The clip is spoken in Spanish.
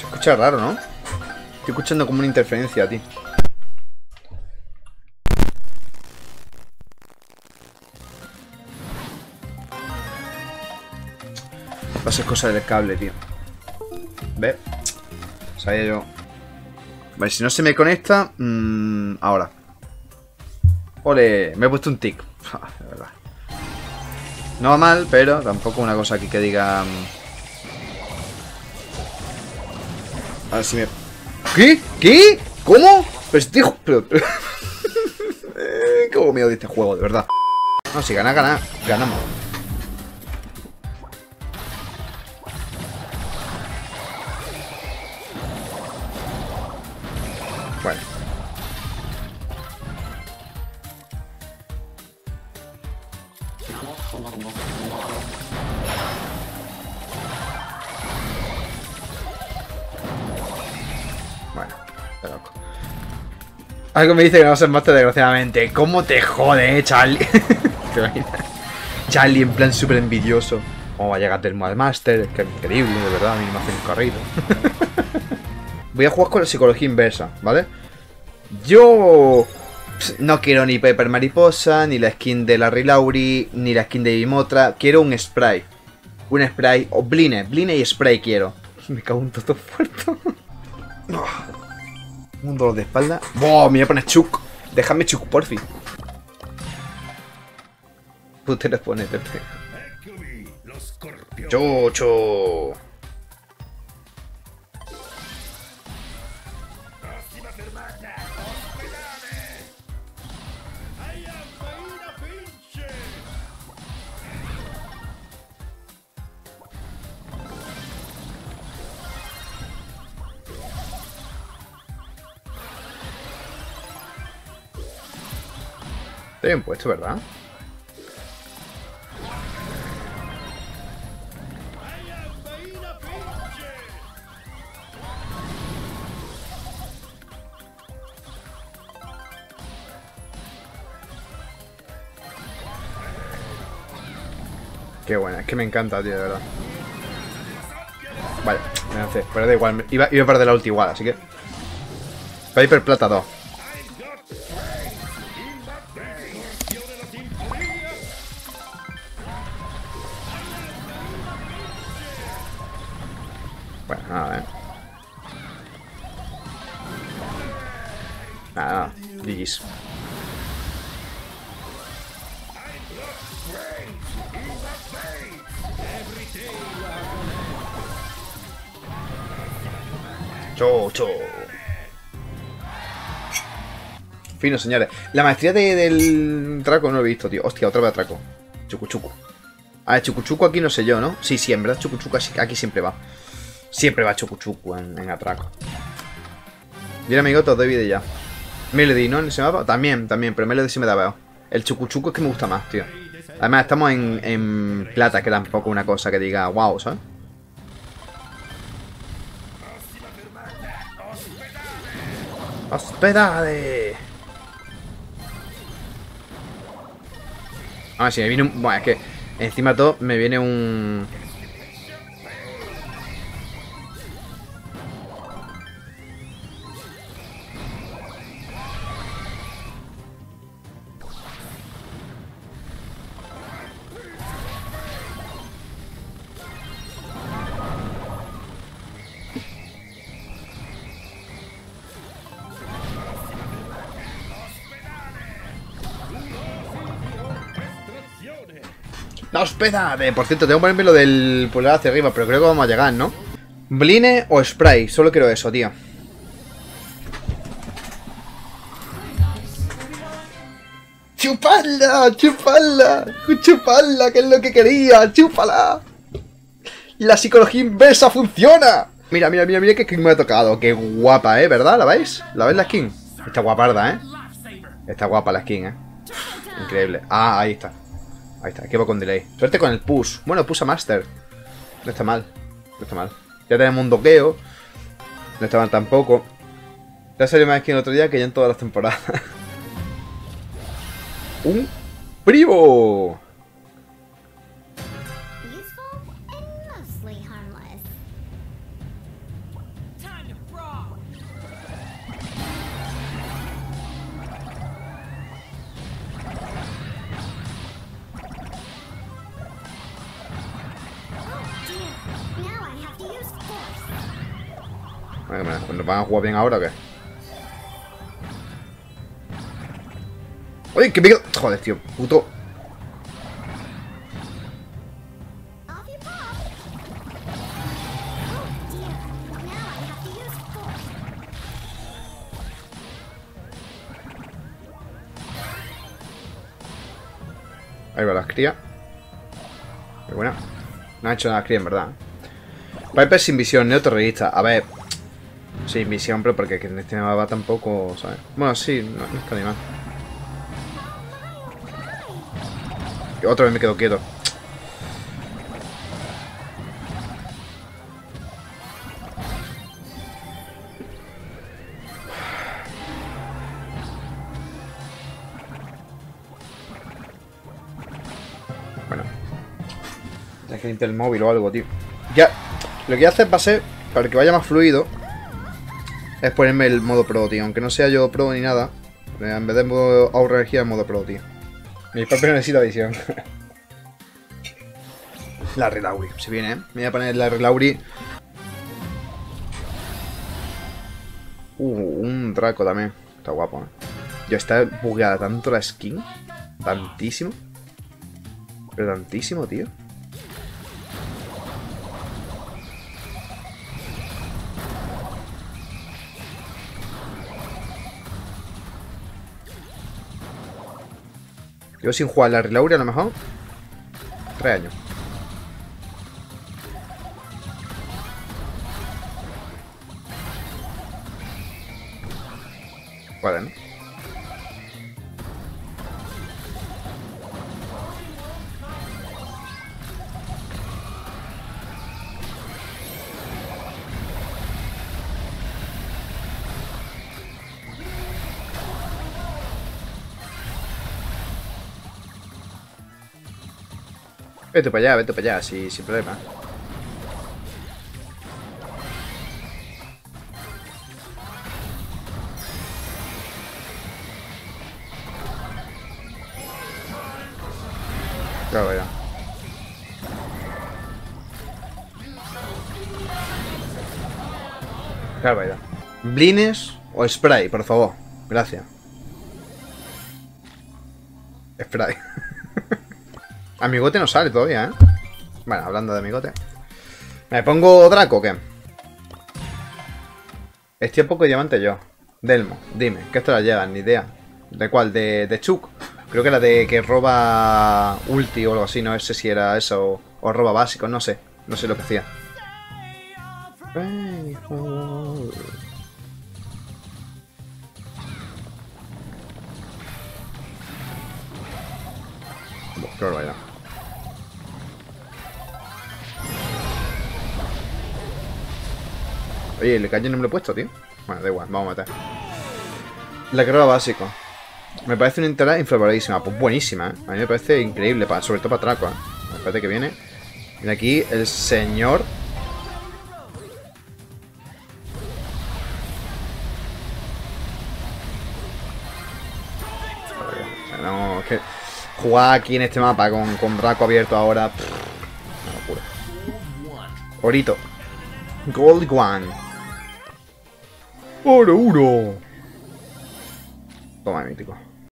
Se escucha raro, ¿no? Estoy escuchando como una interferencia, tío. Va a ser cosa del cable, tío. ¿Ves? Sabía yo. Vale, si no se me conecta... ahora. Ole, me he puesto un tic. De verdad. No va mal, pero tampoco una cosa aquí que diga... A ver si me... ¿Qué? ¿Qué? ¿Cómo? Pero este hijo... Cómo me odio este juego, de verdad. No, si gana, ganamos. Bueno. Bueno, está loco. Algo me dice que no va a ser máster, desgraciadamente. ¿Cómo te jode, Charlie? ¿Te imaginas? Charlie en plan súper envidioso. ¿Cómo va a llegar del Master? Es que es increíble, de verdad. A mí me hace un carrito. Voy a jugar con la psicología inversa, ¿vale? Yo no quiero ni Pepper Mariposa, ni la skin de Larry Lauri, ni la skin de Bimotra. Quiero un spray. Un spray. O Bline. Bline y spray quiero. Me cago en todo fuerte. Un dolor de espalda. ¡Boh! Me voy a poner Chuk. Déjame Chuk, porfi. Tú te lo pones, Pepe. ¡Chocho! Está bien puesto, ¿verdad? Qué buena, es que me encanta, tío, de verdad. Vale, me lancé, pero da igual. Iba a perder la ulti igual, así que... Piper Plata 2. Bueno, nada, Nada, GG's. Chocho. Fino, señores. La maestría del Draco no lo he visto, tío. Hostia, otra vez atraco. Chucuchuco. A ver, Chucuchuco aquí no sé yo, ¿no? Sí, sí, en verdad Chucuchuco aquí siempre va. Siempre va Chucuchuco en atraco. Mira, amigo, te doy vida ya. Melody, ¿no? En ese mapa. También, pero Melody sí me da veo. El Chucuchuco es que me gusta más, tío. Además, estamos en plata, que tampoco una cosa que diga wow, ¿sabes? ¡Hospedade! A ver, si me viene un... Bueno, es que encima de todo me viene un... ¡La hospedade! Por cierto, tengo que ponerme lo del pulgar hacia arriba, pero creo que vamos a llegar, ¿no? Bline o spray, solo quiero eso, tío. ¡Chupadla! ¡Chupadla! ¡Chupadla! ¡Que es lo que quería! ¡Chúpala! ¡La psicología inversa funciona! Mira, mira, mira, mira qué skin me ha tocado. Qué guapa, ¿verdad? ¿La veis? ¿La veis la skin? Está guaparda, Está guapa la skin, Increíble. Ah, ahí está. Ahí está, aquí va con delay. Suerte con el push. Bueno, push a master. No está mal. No está mal. Ya tenemos un doqueo. No está mal tampoco. Ya salió más skin el otro día que ya en todas las temporadas. ¡Un primo! ¿Nos van a jugar bien ahora o qué? ¡Uy, que me quedo! Joder, tío, puto. Ahí va las crías. Qué buena. No ha hecho nada cría, en verdad. Piper sin visión, neoterrorista. A ver. Sin visión, pero porque en este mapa tampoco, ¿sabes? Bueno, sí, no está ni mal. Y otra vez me quedo quieto. Bueno. Tienes que limpiar el móvil o algo, tío. Ya. Lo que voy a hacer va a ser, para que vaya más fluido, es ponerme el modo pro, tío. Aunque no sea yo pro ni nada. En vez de modo ahorro energía, en modo pro, tío. Mi papel no necesita visión. La Relauri. Se viene, ¿eh? Me voy a poner la Relauri. Un Draco también. Está guapo, ¿eh? Yo, está bugueada tanto la skin. Tantísimo. Pero tantísimo, tío. Yo sin jugar la Relauri a lo mejor 3 años. Vale, ¿no? Vete para allá, sin problema. Claro, vaya. Claro, vaya. Blines o spray, por favor. Gracias. Spray. Amigote no sale todavía, ¿eh? Bueno, hablando de amigote. ¿Me pongo Draco o qué? Estoy a poco de diamante yo. Delmo, dime, ¿qué esto la llevas? Ni idea. ¿De cuál? ¿De Chuk? Creo que era de que roba ulti o algo así. No sé si era eso o roba básico, no sé. No sé lo que hacía. Claro, vaya. Oye, el cañón no me lo he puesto, tío. Bueno, da igual, vamos a matar. La que roba básico. Me parece una entrada infravaloradísima. Pues buenísima, ¿eh? A mí me parece increíble, sobre todo para Traco, ¿eh? Me parece que viene. Viene aquí el señor. No, es que jugar aquí en este mapa con Draco abierto ahora. Una locura. Orito. Gold One. Oro 1. Toma, mítico.